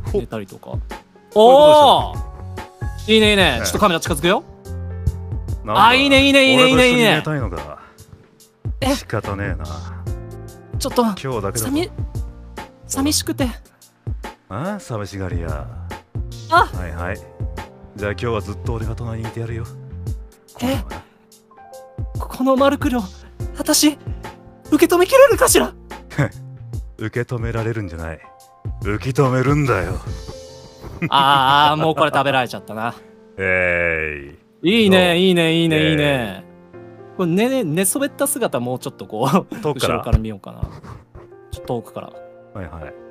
寝たりとか。おお、いいねいいね。ちょっとカメラ近づくよ。あ、いいねいいねいいねいいねいいね。仕方ねえな。ちょっと今日だけだ。寂しくて。 ああ、寂しがりや。 あ、 はいはい。じゃあ今日はずっと俺が隣にいてやるよ。 このマルクルを私受け止めきれるかしら。 受け止められるんじゃない、受け止めるんだよ。 ああ、もうこれ食べられちゃったな。いいねいいねいいねいいね。これ寝そべった姿もうちょっとこう後ろから見ようかな。ちょっと遠くから。 はいはい。